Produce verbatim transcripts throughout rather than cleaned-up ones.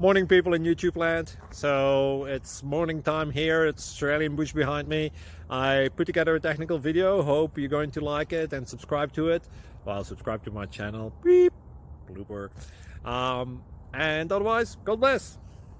Morning, people in YouTube land. So it's morning time here. It's Australian bush behind me. I put together a technical video. Hope you're going to like it and subscribe to it. Well, subscribe to my channel. Beep. Blooper. Um, and otherwise, God bless.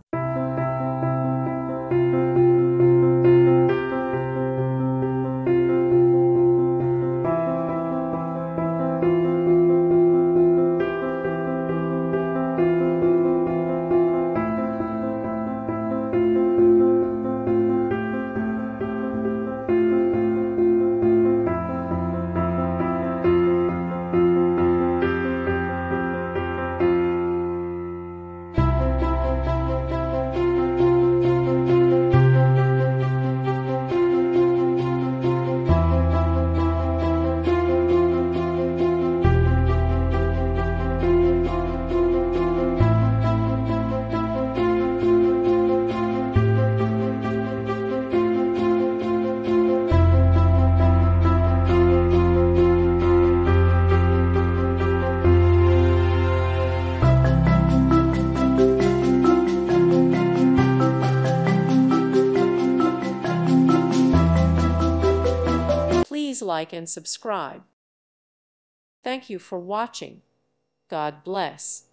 Please like and subscribe. Thank you for watching. God bless.